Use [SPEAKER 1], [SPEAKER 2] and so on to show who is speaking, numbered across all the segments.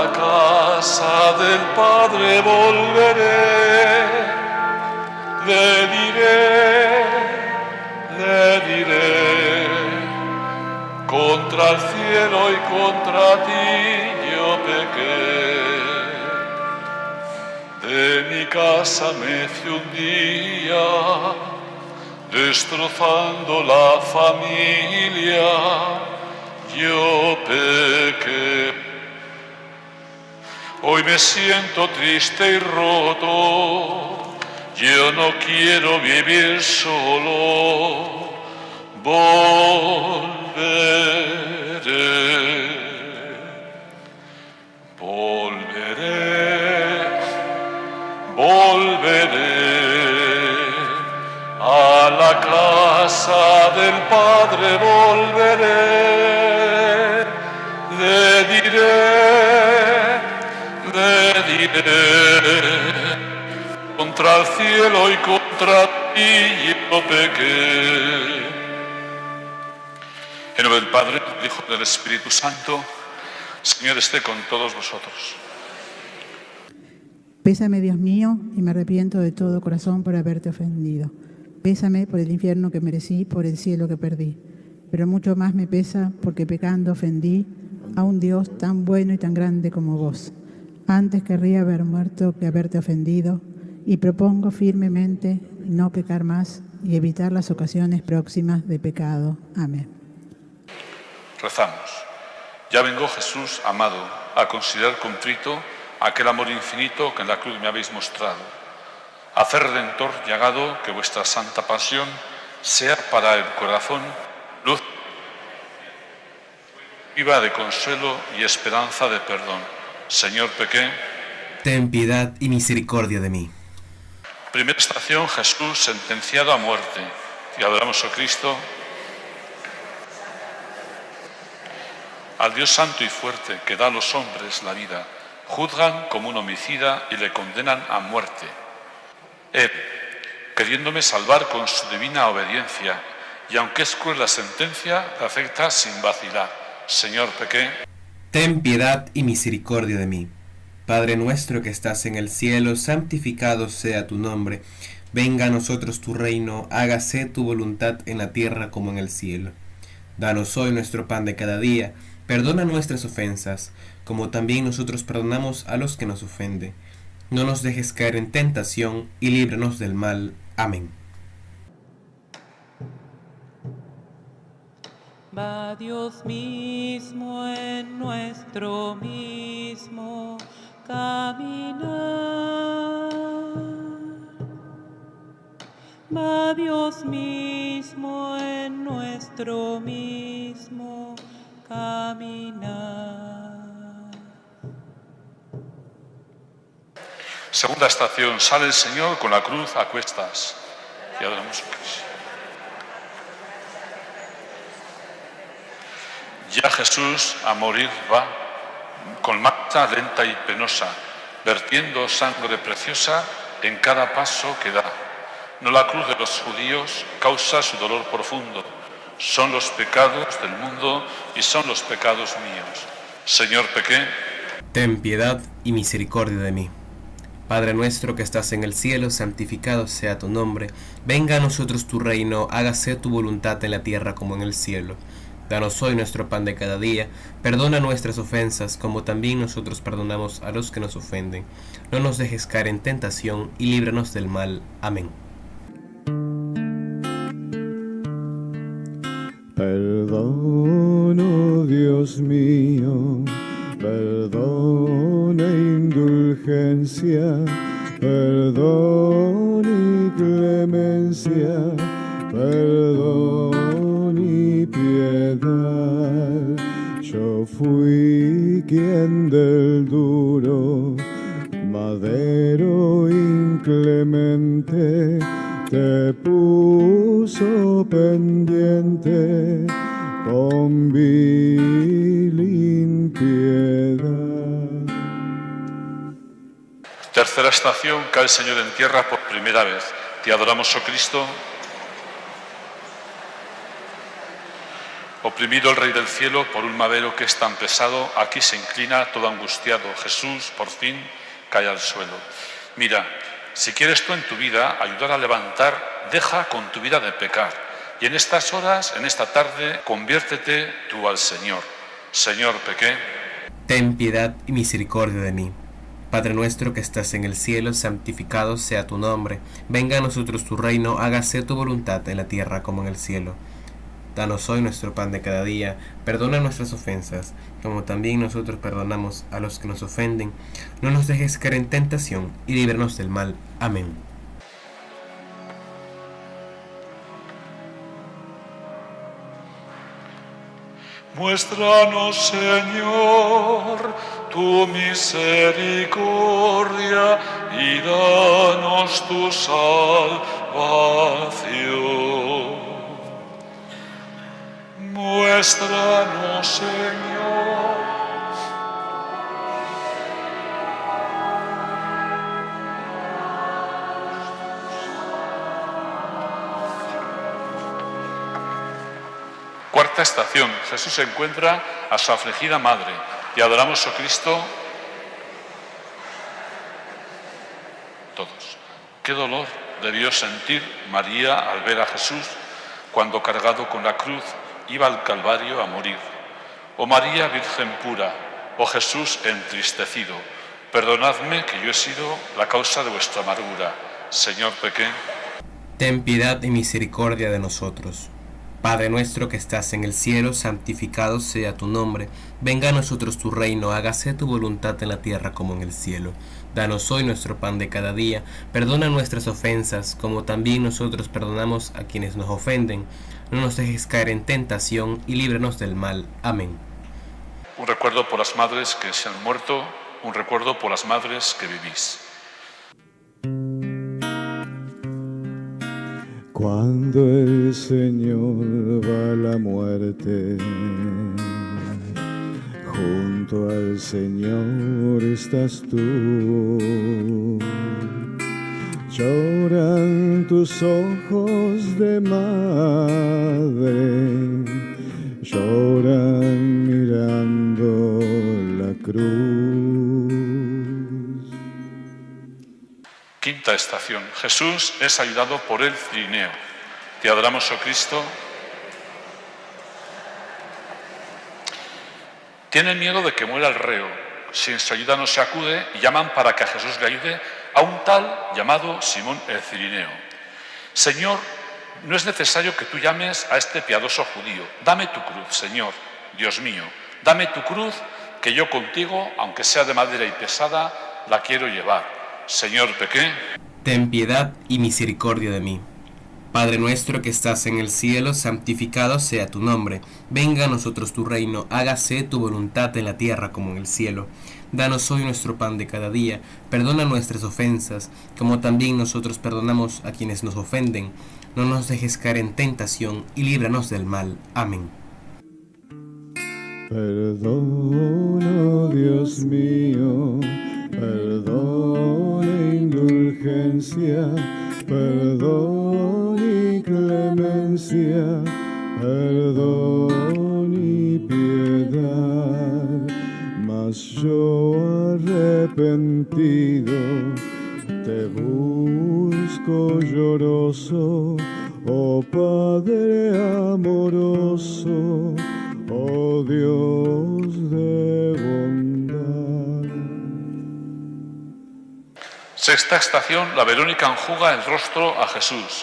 [SPEAKER 1] la casa del Padre volveré, le diré, contra el cielo y contra ti yo pequé. De mi casa me fui un día, destrozando la familia, yo pequé. Hoy me siento triste y roto, yo no quiero vivir solo, volveré a la casa del Padre, volveré, le diré, contra el cielo y contra ti yo pequé. En nombre del Padre, del Hijo y del Espíritu Santo, Señor esté con todos vosotros.
[SPEAKER 2] Pésame, Dios mío, y me arrepiento de todo corazón por haberte ofendido. Pésame por el infierno que merecí, por el cielo que perdí. Pero mucho más me pesa porque pecando ofendí a un Dios tan bueno y tan grande como vos. Antes querría haber muerto que haberte ofendido, y propongo firmemente no pecar más y evitar las ocasiones próximas de pecado. Amén.
[SPEAKER 1] Rezamos. Ya vengo, Jesús amado, a considerar contrito aquel amor infinito que en la cruz me habéis mostrado. Hacer, Redentor llagado, que vuestra santa pasión sea para el corazón luz viva de consuelo y esperanza de perdón. Señor, pequé.
[SPEAKER 3] Ten piedad y misericordia de mí.
[SPEAKER 1] Primera estación, Jesús sentenciado a muerte. Te adoramos, oh Cristo. Al Dios santo y fuerte que da a los hombres la vida, juzgan como un homicida y le condenan a muerte. Él, queriéndome salvar con su divina obediencia, y aunque es cruel la sentencia, la acepta sin vacilar. Señor, pequé.
[SPEAKER 3] Ten piedad y misericordia de mí. Padre nuestro que estás en el cielo, santificado sea tu nombre. Venga a nosotros tu reino, hágase tu voluntad en la tierra como en el cielo. Danos hoy nuestro pan de cada día. Perdona nuestras ofensas, como también nosotros perdonamos a los que nos ofenden. No nos dejes caer en tentación y líbranos del mal. Amén.
[SPEAKER 4] Va Dios mismo en nuestro mismo caminar. Va Dios mismo en nuestro mismo caminar.
[SPEAKER 1] Segunda estación, sale el Señor con la cruz a cuestas. Y adoramos a Cristo. Ya Jesús a morir va, con marcha lenta y penosa, vertiendo sangre preciosa en cada paso que da. No la cruz de los judíos causa su dolor profundo, son los pecados del mundo y son los pecados míos. Señor, pequé.
[SPEAKER 3] Ten piedad y misericordia de mí. Padre nuestro que estás en el cielo, santificado sea tu nombre. Venga a nosotros tu reino, hágase tu voluntad en la tierra como en el cielo. Danos hoy nuestro pan de cada día. Perdona nuestras ofensas, como también nosotros perdonamos a los que nos ofenden. No nos dejes caer en tentación y líbranos del mal. Amén.
[SPEAKER 5] Perdón, oh Dios mío, perdón e indulgencia, perdón y clemencia, perdón y piedad. Yo fui quien del duro madero inclemente te puso pendiente con vil impiedad.
[SPEAKER 1] Tercera estación, cae el Señor en tierra por primera vez. Te adoramos, oh Cristo. Oprimido el Rey del Cielo por un madero que es tan pesado, aquí se inclina todo angustiado. Jesús, por fin, cae al suelo. Mira, si quieres tú en tu vida ayudar a levantar, deja con tu vida de pecar. Y en estas horas, en esta tarde, conviértete tú al Señor. Señor, pequé.
[SPEAKER 3] Ten piedad y misericordia de mí. Padre nuestro que estás en el cielo, santificado sea tu nombre. Venga a nosotros tu reino, hágase tu voluntad en la tierra como en el cielo. Danos hoy nuestro pan de cada día, perdona nuestras ofensas, como también nosotros perdonamos a los que nos ofenden. No nos dejes caer en tentación y líbranos del mal. Amén.
[SPEAKER 1] Muéstranos, Señor, tu misericordia y danos tu salvación. Muéstranos, Señor. Cuarta estación. Jesús se encuentra a su afligida madre. Y adoramos, oh Cristo, todos. Qué dolor debió sentir María al ver a Jesús cuando, cargado con la cruz, iba al Calvario a morir. Oh María, Virgen pura, oh Jesús entristecido, perdonadme que yo he sido la causa de vuestra amargura. Señor, pequé.
[SPEAKER 3] Ten piedad y misericordia de nosotros. Padre nuestro que estás en el cielo, santificado sea tu nombre. Venga a nosotros tu reino, hágase tu voluntad en la tierra como en el cielo. Danos hoy nuestro pan de cada día. Perdona nuestras ofensas, como también nosotros perdonamos a quienes nos ofenden. No nos dejes caer en tentación y líbranos del mal. Amén.
[SPEAKER 1] Un recuerdo por las madres que se han muerto, un recuerdo por las madres que vivís.
[SPEAKER 5] Cuando el Señor va a la muerte, junto al Señor estás tú. Lloran tus ojos de madre, lloran mirando la cruz.
[SPEAKER 1] Quinta estación. Jesús es ayudado por el Cirineo. Te adoramos, oh Cristo. Tienen miedo de que muera el reo. Si en su ayuda no se acude, llaman para que a Jesús le ayude a un tal llamado Simón el Cirineo. Señor, no es necesario que tú llames a este piadoso judío. Dame tu cruz, Señor, Dios mío. Dame tu cruz, que yo contigo, aunque sea de madera y pesada, la quiero llevar. Señor, pequé.
[SPEAKER 3] Ten piedad y misericordia de mí. Padre nuestro que estás en el cielo, santificado sea tu nombre. Venga a nosotros tu reino, hágase tu voluntad en la tierra como en el cielo. Danos hoy nuestro pan de cada día. Perdona nuestras ofensas, como también nosotros perdonamos a quienes nos ofenden. No nos dejes caer en tentación y líbranos del mal. Amén.
[SPEAKER 5] Perdona, Dios mío, perdón e indulgencia, perdón y clemencia, perdón y piedad. Mas yo arrepentido te busco lloroso, oh Padre amoroso, oh Dios de bondad.
[SPEAKER 1] Sexta estación. La Verónica enjuga el rostro a Jesús.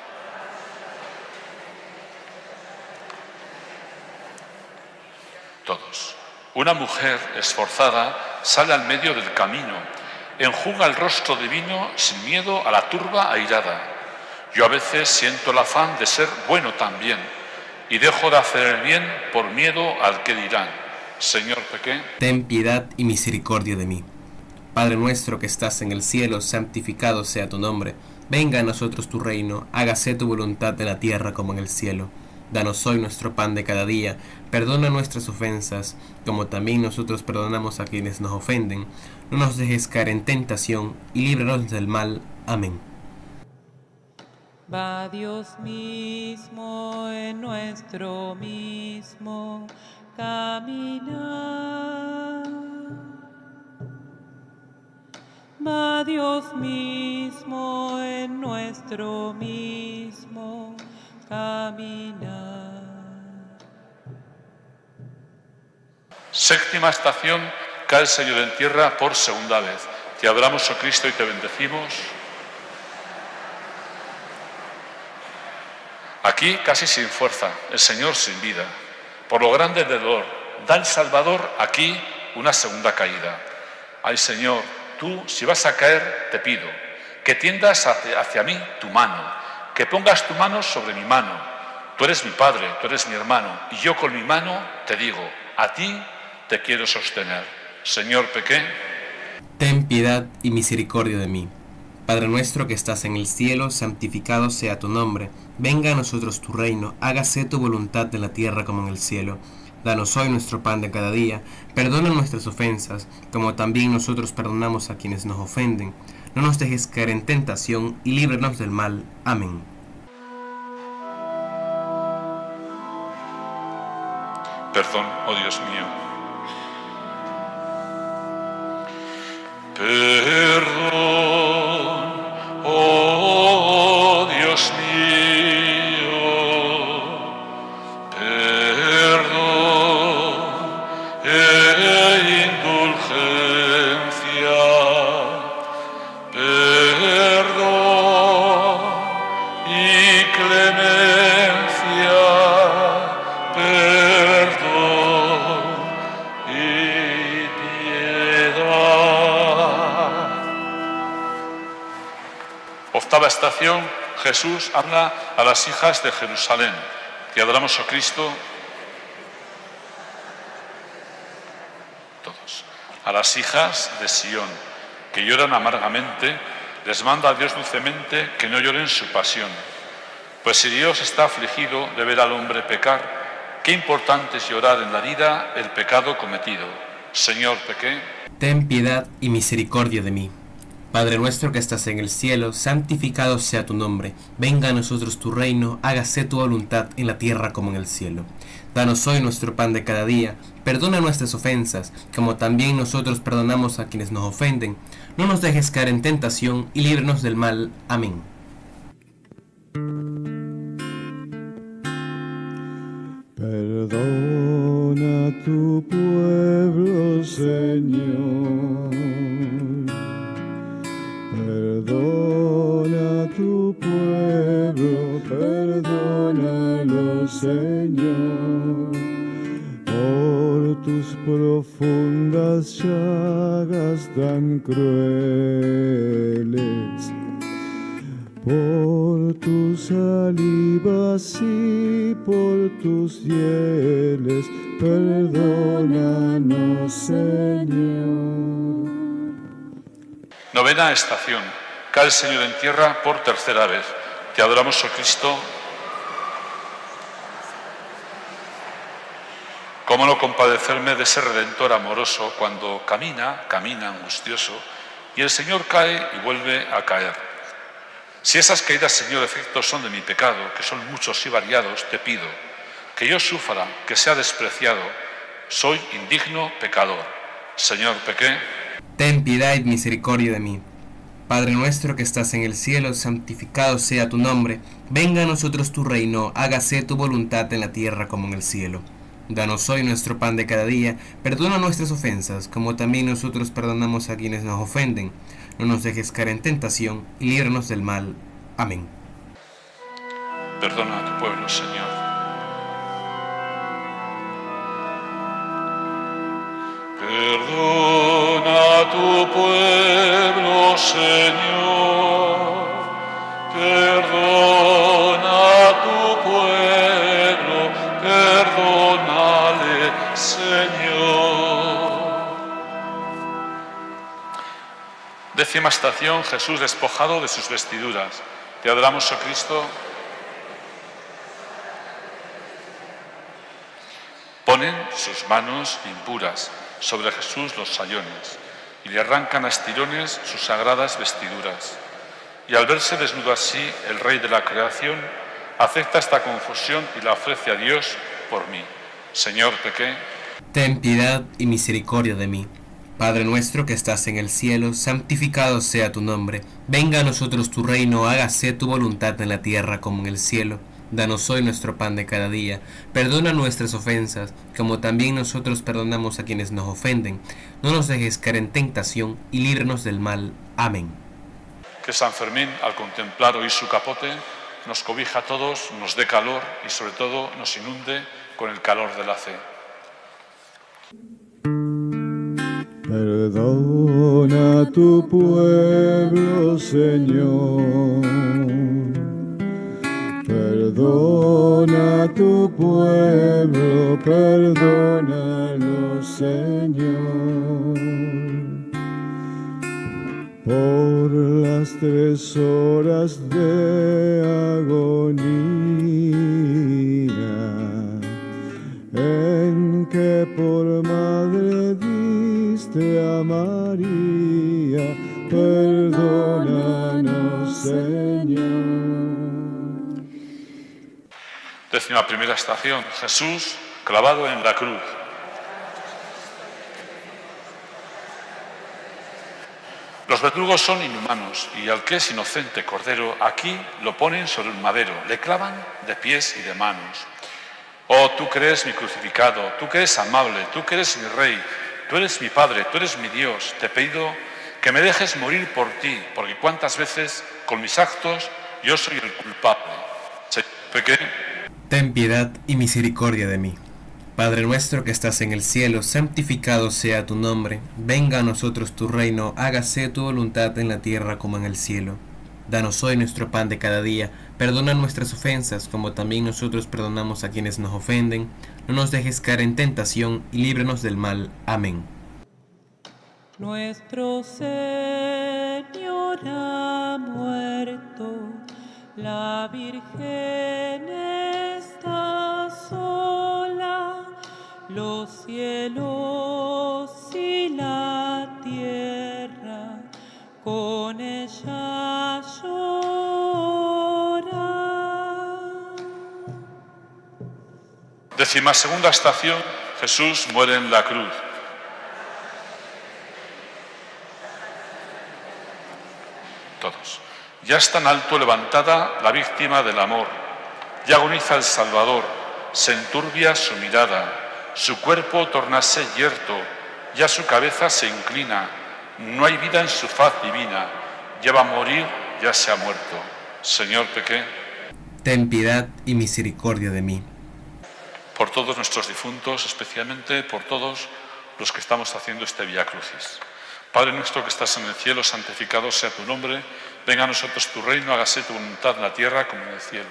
[SPEAKER 1] Todos. Una mujer esforzada sale al medio del camino, enjuga el rostro divino sin miedo a la turba airada. Yo a veces siento el afán de ser bueno también y dejo de hacer el bien por miedo al que dirán. Señor, pequé.
[SPEAKER 3] Ten piedad y misericordia de mí. Padre nuestro que estás en el cielo, santificado sea tu nombre. Venga a nosotros tu reino, hágase tu voluntad en la tierra como en el cielo. Danos hoy nuestro pan de cada día. Perdona nuestras ofensas, como también nosotros perdonamos a quienes nos ofenden. No nos dejes caer en tentación y líbranos del mal. Amén.
[SPEAKER 4] va Dios mismo en nuestro mismo caminar. Va Dios mismo en nuestro mismo caminar.
[SPEAKER 1] Séptima estación, cae el Señor en tierra por segunda vez. Te adoramos, oh Cristo, y te bendecimos. Aquí casi sin fuerza, el Señor sin vida. Por lo grande del dolor, da el Salvador aquí una segunda caída. Ay Señor, tú si vas a caer, te pido que tiendas hacia mí tu mano, que pongas tu mano sobre mi mano. Tú eres mi Padre, tú eres mi hermano, y yo con mi mano te digo, a ti te quiero sostener. Señor, pequé.
[SPEAKER 3] Ten piedad y misericordia de mí. Padre nuestro que estás en el cielo, santificado sea tu nombre. Venga a nosotros tu reino, hágase tu voluntad en la tierra como en el cielo. Danos hoy nuestro pan de cada día. Perdona nuestras ofensas, como también nosotros perdonamos a quienes nos ofenden. No nos dejes caer en tentación y líbranos del mal. Amén.
[SPEAKER 1] Perdón, oh Dios mío. Perdón, oh Dios mío. Perdón e indulgencia. Perdón y clemencia. Perdón y piedad. Octava estación, Jesús habla a las hijas de Jerusalén. Te adoramos, oh Cristo. Todos. A las hijas de Sión, que lloran amargamente, les manda a Dios dulcemente que no lloren su pasión. Pues si Dios está afligido de ver al hombre pecar, qué importante es llorar en la vida el pecado cometido. Señor, pequé.
[SPEAKER 3] Ten piedad y misericordia de mí. Padre nuestro que estás en el cielo, santificado sea tu nombre. Venga a nosotros tu reino, hágase tu voluntad en la tierra como en el cielo. Danos hoy nuestro pan de cada día. Perdona nuestras ofensas, como también nosotros perdonamos a quienes nos ofenden. No nos dejes caer en tentación y líbranos del mal. Amén.
[SPEAKER 5] Perdona a tu pueblo, Señor. Perdona a tu pueblo, perdónalo, Señor. Por tus profundas llagas tan crueles, por tus salivas y por tus hieles, perdónanos, Señor.
[SPEAKER 1] Novena estación. Cae el Señor en tierra por tercera vez. Te adoramos, oh Cristo. ¿Cómo no compadecerme de ese Redentor amoroso cuando camina angustioso, y el Señor cae y vuelve a caer? Si esas caídas, Señor, efectos son de mi pecado, que son muchos y variados, te pido que yo sufra, que sea despreciado. Soy indigno pecador. Señor, pequé.
[SPEAKER 3] Ten piedad y misericordia de mí. Padre nuestro que estás en el cielo, santificado sea tu nombre. Venga a nosotros tu reino, hágase tu voluntad en la tierra como en el cielo. Danos hoy nuestro pan de cada día. Perdona nuestras ofensas, como también nosotros perdonamos a quienes nos ofenden. No nos dejes caer en tentación y líbranos del mal. Amén.
[SPEAKER 1] Perdona a tu pueblo, Señor. Perdona a tu pueblo, Señor. Perdona a tu pueblo, perdónale, Señor. Décima estación, Jesús despojado de sus vestiduras. Te adoramos, oh Cristo. Ponen sus manos impuras sobre Jesús los sayones y le arrancan a estirones sus sagradas vestiduras. Y al verse desnudo así, el Rey de la creación acepta esta confusión y la ofrece a Dios por mí. Señor, pequé.
[SPEAKER 3] Ten piedad y misericordia de mí. Padre nuestro que estás en el cielo, santificado sea tu nombre. Venga a nosotros tu reino, hágase tu voluntad en la tierra como en el cielo. Danos hoy nuestro pan de cada día. Perdona nuestras ofensas, como también nosotros perdonamos a quienes nos ofenden. No nos dejes caer en tentación y líbranos del mal. Amén.
[SPEAKER 1] Que San Fermín, al contemplar hoy su capote, nos cobija a todos, nos dé calor y sobre todo nos inunde con el calor de la fe.
[SPEAKER 5] Perdona a tu pueblo, Señor. Perdona a tu pueblo, perdónalo, Señor. Por las 3 horas de agonía en que por madre diste a María, perdónanos, Señor.
[SPEAKER 1] 11ª estación. Jesús clavado en la cruz. Los verdugos son inhumanos y al que es inocente cordero aquí lo ponen sobre un madero, le clavan de pies y de manos. Oh, tú que eres mi crucificado, tú que eres amable, tú que eres mi rey, tú eres mi padre, tú eres mi Dios, te pido que me dejes morir por ti, porque cuántas veces con mis actos yo soy el culpable. Señor, pequé.
[SPEAKER 3] Ten piedad y misericordia de mí. Padre nuestro que estás en el cielo, santificado sea tu nombre. Venga a nosotros tu reino, hágase tu voluntad en la tierra como en el cielo. Danos hoy nuestro pan de cada día. Perdona nuestras ofensas, como también nosotros perdonamos a quienes nos ofenden. No nos dejes caer en tentación y líbranos del mal. Amén.
[SPEAKER 4] Nuestro Señor ha muerto, la Virgen está sola, los cielos y la tierra con ella lloran.
[SPEAKER 1] 12ª estación. Jesús muere en la cruz. Todos. Ya es tan alto levantada la víctima del amor, ya agoniza el Salvador, se enturbia su mirada, su cuerpo tornase yerto, ya su cabeza se inclina, no hay vida en su faz divina, ya va a morir, ya se ha muerto. Señor, pequé.
[SPEAKER 3] Ten piedad y misericordia de mí.
[SPEAKER 1] Por todos nuestros difuntos, especialmente por todos los que estamos haciendo este Vía Crucis. Padre nuestro que estás en el cielo, santificado sea tu nombre. Venga a nosotros tu reino, hágase tu voluntad en la tierra como en el cielo.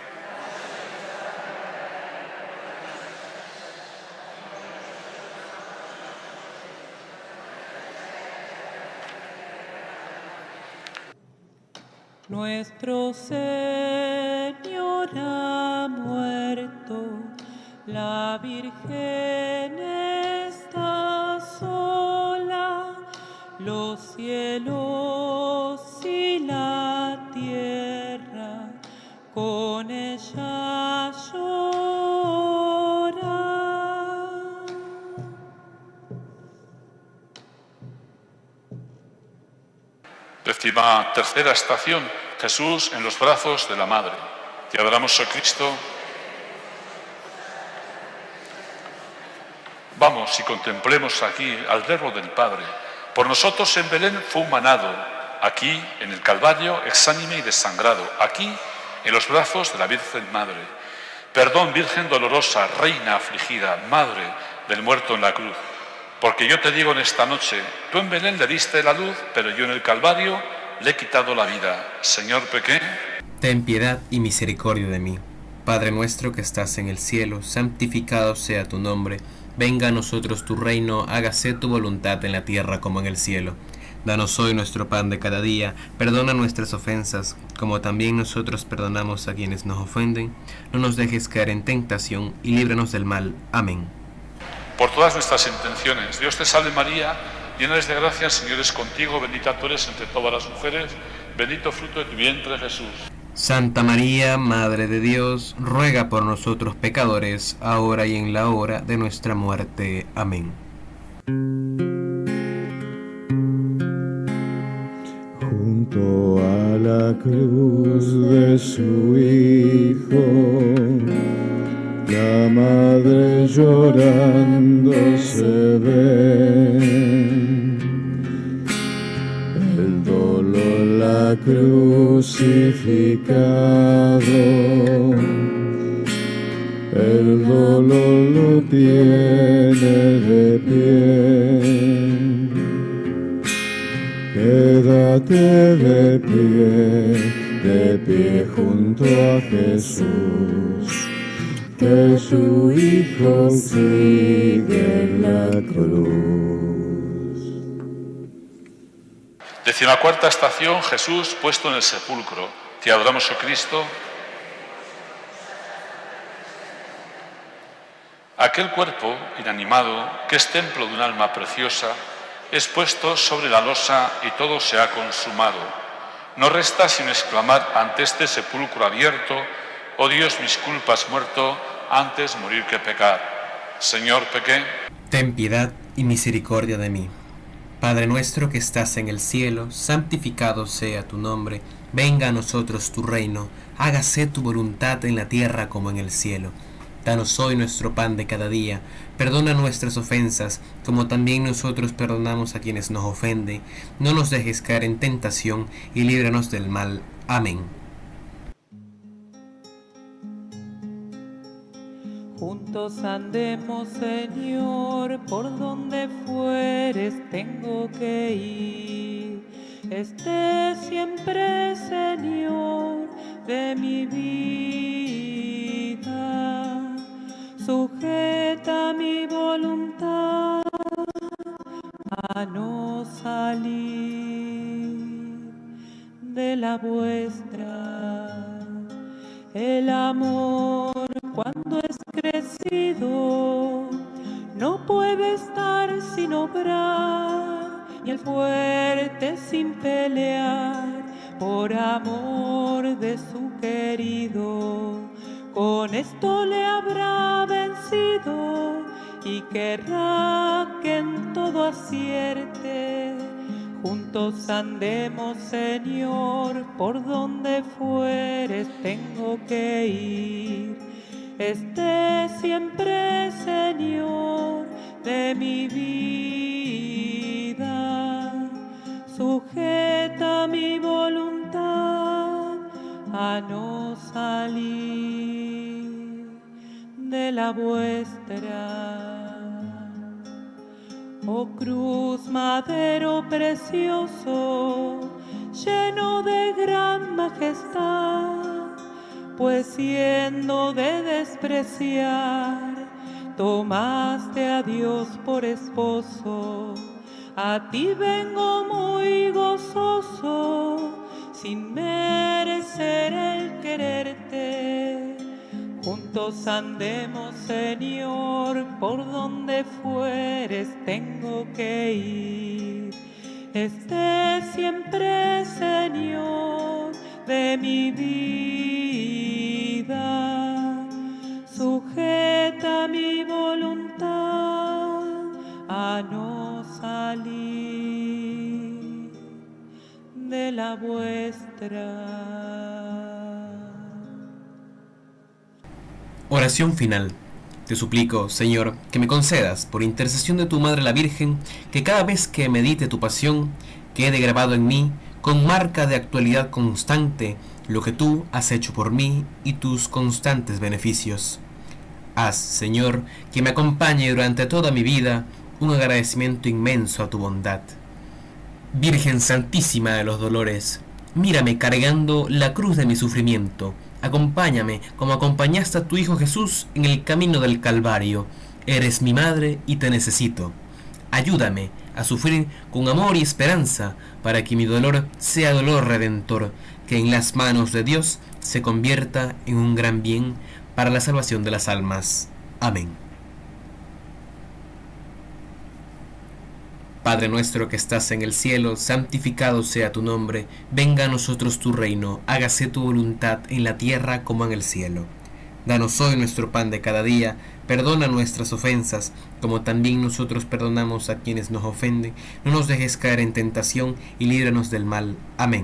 [SPEAKER 4] Nuestro Señor ha muerto, la Virgen está sola, los cielos y la tierra con ella lloran.
[SPEAKER 1] Tercera estación. Jesús en los brazos de la Madre. Te adoramos, oh Cristo. Vamos y contemplemos aquí al Verbo del Padre. Por nosotros en Belén fue humanado, aquí en el Calvario exánime y desangrado, aquí en los brazos de la Virgen Madre. Perdón, Virgen dolorosa, Reina afligida, Madre del muerto en la cruz. Porque yo te digo en esta noche, tú en Belén le diste la luz, pero yo en el Calvario le he quitado la vida. Señor, pequé.
[SPEAKER 3] Ten piedad y misericordia de mí. Padre nuestro que estás en el cielo, santificado sea tu nombre. Venga a nosotros tu reino, hágase tu voluntad en la tierra como en el cielo. Danos hoy nuestro pan de cada día, perdona nuestras ofensas, como también nosotros perdonamos a quienes nos ofenden. No nos dejes caer en tentación y líbranos del mal. Amén.
[SPEAKER 1] Por todas nuestras intenciones, Dios te salve María, Llena eres de gracia, el Señor es contigo, bendita tú eres entre todas las mujeres, bendito fruto de tu vientre, Jesús.
[SPEAKER 3] Santa María, Madre de Dios, ruega por nosotros pecadores, ahora y en la hora de nuestra muerte. Amén.
[SPEAKER 5] Junto a la cruz de su Hijo, la madre llorando se ve. El dolor la crucificado, el dolor lo tiene de pie. Quédate de pie junto a Jesús, que su Hijo sigue en la cruz.
[SPEAKER 1] 14ª estación, Jesús puesto en el sepulcro. Te adoramos, oh Cristo. Aquel cuerpo inanimado, que es templo de un alma preciosa, es puesto sobre la losa y todo se ha consumado. No resta sino exclamar ante este sepulcro abierto: oh Dios, mis culpas muerto, antes morir que pecar. Señor, pequé.
[SPEAKER 3] Ten piedad y misericordia de mí. Padre nuestro que estás en el cielo, santificado sea tu nombre. Venga a nosotros tu reino. Hágase tu voluntad en la tierra como en el cielo. Danos hoy nuestro pan de cada día. Perdona nuestras ofensas, como también nosotros perdonamos a quienes nos ofenden. No nos dejes caer en tentación y líbranos del mal. Amén.
[SPEAKER 4] Juntos andemos, Señor, por donde fueres tengo que ir. Esté siempre, Señor, de mi vida. Sujeta mi voluntad a no salir de la vuestra. El amor, cuando es crecido, no puede estar sin obrar, y el fuerte sin pelear, por amor de su querido. Con esto le habrá vencido y querrá que en todo acierte. Juntos andemos, Señor, por donde fueres tengo que ir. Esté siempre, Señor, de mi vida. Sujeta mi voluntad a no salir de la vuestra. Oh cruz, madero precioso, lleno de gran majestad, pues siendo de despreciar, tomaste a Dios por esposo. A ti vengo muy gozoso, sin merecer el quererte. Juntos andemos, Señor, por donde fueres tengo que ir. Esté siempre, Señor, de mi vida. Sujeta mi voluntad a no salir de la vuestra.
[SPEAKER 3] Oración final. Te suplico, Señor, que me concedas, por intercesión de tu Madre la Virgen, que cada vez que medite tu pasión, quede grabado en mí, con marca de actualidad constante, lo que tú has hecho por mí y tus constantes beneficios. Haz, Señor, que me acompañe durante toda mi vida un agradecimiento inmenso a tu bondad. Virgen Santísima de los Dolores, mírame cargando la cruz de mi sufrimiento. Acompáñame como acompañaste a tu Hijo Jesús en el camino del Calvario. Eres mi madre y te necesito. Ayúdame a sufrir con amor y esperanza, para que mi dolor sea dolor redentor, que en las manos de Dios se convierta en un gran bien para la salvación de las almas. Amén. Padre nuestro que estás en el cielo, santificado sea tu nombre, venga a nosotros tu reino, hágase tu voluntad en la tierra como en el cielo. Danos hoy nuestro pan de cada día, perdona nuestras ofensas, como también nosotros perdonamos a quienes nos ofenden, no nos dejes caer en tentación y líbranos del mal. Amén.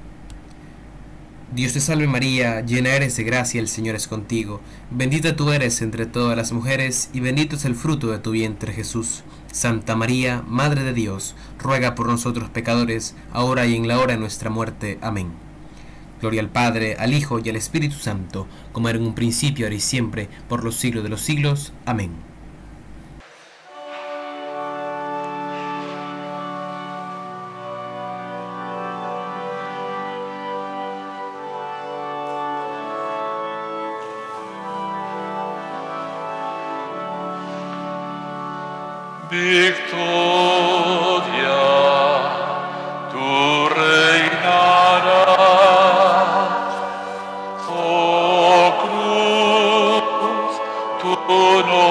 [SPEAKER 3] Dios te salve María, llena eres de gracia, el Señor es contigo, bendita tú eres entre todas las mujeres, y bendito es el fruto de tu vientre Jesús. Santa María, Madre de Dios, ruega por nosotros pecadores, ahora y en la hora de nuestra muerte. Amén. Gloria al Padre, al Hijo y al Espíritu Santo, como era en un principio, ahora y siempre, por los siglos de los siglos. Amén.
[SPEAKER 1] Victoria, tú reinarás, oh cruz, tu no